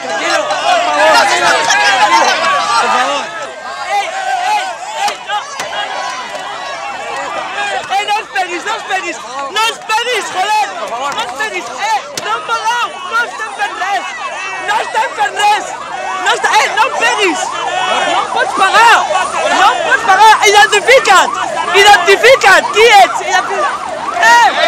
Tranquilo, por favor. No os peguis, no os peguis! No us peguis, joder! No us peguis! No em pegueu! No estem fent res! No estem fent res! No em peguis! No em pots pegar! No em pots pegar! Identifica't! Identifica't! Qui ets?